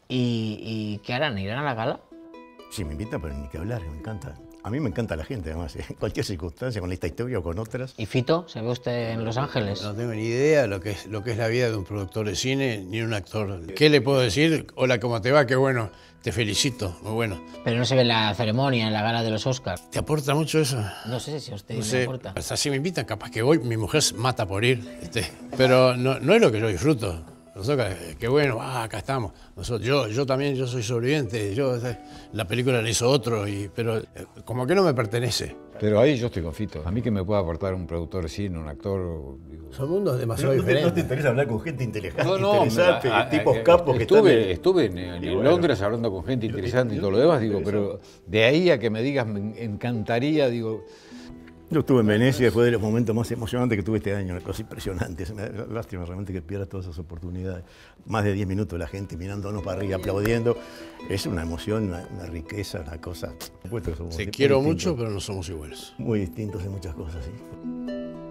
¿Y qué harán? ¿Irán a la gala? Sí, me invitan, pero ni que hablar, me encanta. A mí me encanta la gente, además, en cualquier circunstancia, con esta historia o con otras. ¿Y Fito? ¿Se ve usted en Los Ángeles? No tengo ni idea lo que es la vida de un productor de cine ni un actor. ¿Qué le puedo decir? Hola, ¿cómo te va? Qué bueno, te felicito, muy bueno. Pero no se ve en la ceremonia, en la gala de los Oscars. ¿Te aporta mucho eso? No sé si a usted No le sé, aporta. hasta si me invitan, capaz que voy, mi mujer se mata por ir, pero no es lo que yo disfruto. Nosotros, qué bueno, acá estamos. Yo también, yo soy sobreviviente, la película la hizo otro, pero como que no me pertenece. Pero ahí yo estoy con Fito. A mí que me puede aportar un productor de cine, un actor... Digo... Son mundos demasiado ¿No diferentes. te interesa hablar con gente inteligente, No, interesante, tipos capos que estuve en Londres hablando con gente interesante y todo lo demás, digo, pero de ahí a que me digas, me encantaría, digo... Yo estuve en Venecia y fue de los momentos más emocionantes que tuve este año, una cosa impresionante. Es una lástima realmente que pierdas todas esas oportunidades. Más de 10 minutos la gente mirándonos para arriba, aplaudiendo. Es una emoción, una riqueza, una cosa. Te quiero mucho, pero no somos iguales. Muy distintos en muchas cosas, sí.